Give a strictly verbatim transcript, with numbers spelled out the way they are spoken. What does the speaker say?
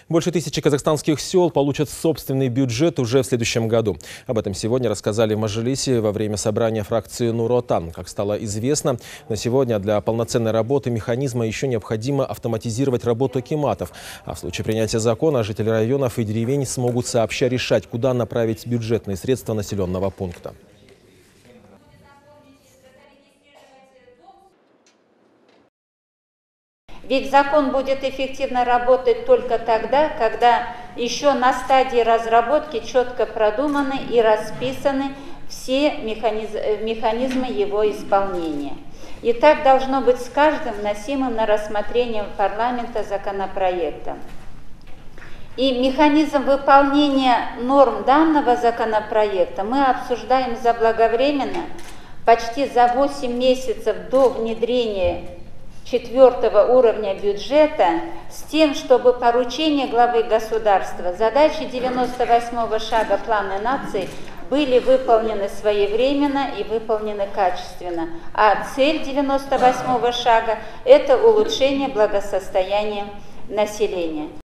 Больше тысячи казахстанских сел получат собственный бюджет уже в следующем году. Об этом сегодня рассказали в Мажилисе во время собрания фракции Нур Отан. Как стало известно, на сегодня для полноценной работы механизма еще необходимо автоматизировать работу акиматов. А в случае принятия закона жители районов и деревень смогут сообща решать, куда направить бюджетные средства населенного пункта. Ведь закон будет эффективно работать только тогда, когда еще на стадии разработки четко продуманы и расписаны все механизмы его исполнения. И так должно быть с каждым вносимым на рассмотрение парламента законопроектом. И механизм выполнения норм данного законопроекта мы обсуждаем заблаговременно, почти за восемь месяцев до внедрения четвертого уровня бюджета, с тем, чтобы поручения главы государства, задачи девяносто восьмого шага плана нации были выполнены своевременно и выполнены качественно. А цель девяносто восьмого шага – это улучшение благосостояния населения.